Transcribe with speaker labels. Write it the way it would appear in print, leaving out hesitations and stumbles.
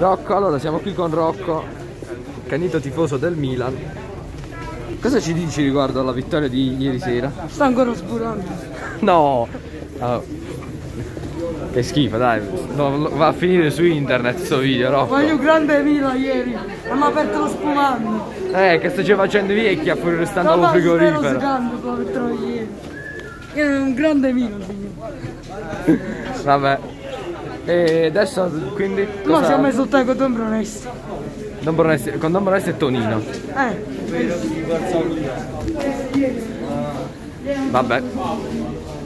Speaker 1: Rocco, allora siamo qui con Rocco, canito tifoso del Milan. Cosa ci dici riguardo alla vittoria di ieri sera?
Speaker 2: Sta ancora spurando.
Speaker 1: No! Oh. Che schifo, dai. No, va a finire su internet sto video, Rocco.
Speaker 2: Voglio un grande Milan ieri. Hanno aperto lo spumando.
Speaker 1: Che stai facendo i vecchi a fuori restando allo frigorifero.
Speaker 2: Ieri. È un grande Milan, signore.
Speaker 1: Vabbè. E adesso quindi cosa...
Speaker 2: No, ci ha messo il tè con Don Brunesti.
Speaker 1: Con Don Brunesti e Tonino.
Speaker 2: Eh.
Speaker 1: Vabbè.